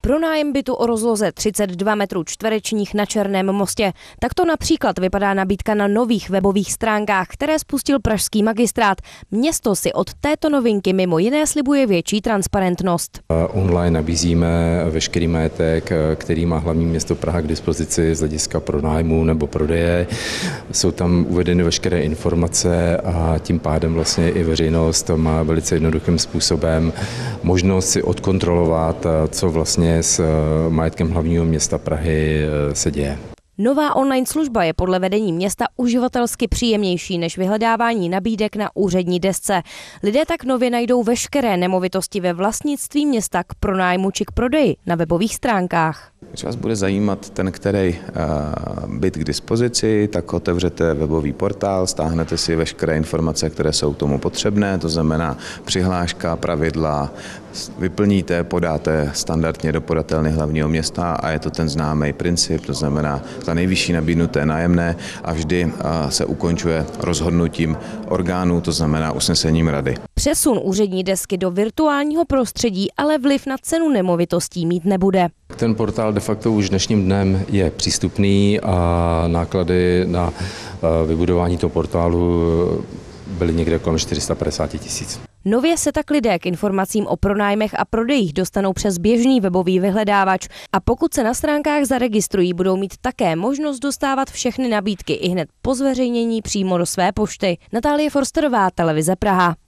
Pronájem bytu o rozloze 32 metrů čtverečních na Černém mostě. Takto například vypadá nabídka na nových webových stránkách, které spustil pražský magistrát. Město si od této novinky mimo jiné slibuje větší transparentnost. Online nabízíme veškerý majetek, který má hlavní město Praha k dispozici z hlediska pronájmu nebo prodeje. Jsou tam uvedeny veškeré informace a tím pádem vlastně i veřejnost má velice jednoduchým způsobem možnost si odkontrolovat, co vlastně s majetkem hlavního města Prahy se děje. Nová online služba je podle vedení města uživatelsky příjemnější než vyhledávání nabídek na úřední desce. Lidé tak nově najdou veškeré nemovitosti ve vlastnictví města k pronájmu či k prodeji na webových stránkách. Když vás bude zajímat ten, který byt k dispozici, tak otevřete webový portál, stáhnete si veškeré informace, které jsou k tomu potřebné, to znamená přihláška, pravidla, vyplníte, podáte standardně do podatelny hlavního města a je to ten známý princip, to znamená za nejvyšší nabídnuté nájemné a vždy se ukončuje rozhodnutím orgánů, to znamená usnesením rady. Přesun úřední desky do virtuálního prostředí ale vliv na cenu nemovitostí mít nebude. Ten portál de facto už dnešním dnem je přístupný a náklady na vybudování toho portálu byly někde kolem 450 000. Nově se tak lidé k informacím o pronájmech a prodejích dostanou přes běžný webový vyhledávač a pokud se na stránkách zaregistrují, budou mít také možnost dostávat všechny nabídky ihned po zveřejnění přímo do své pošty. Natálie Forsterová, Televize Praha.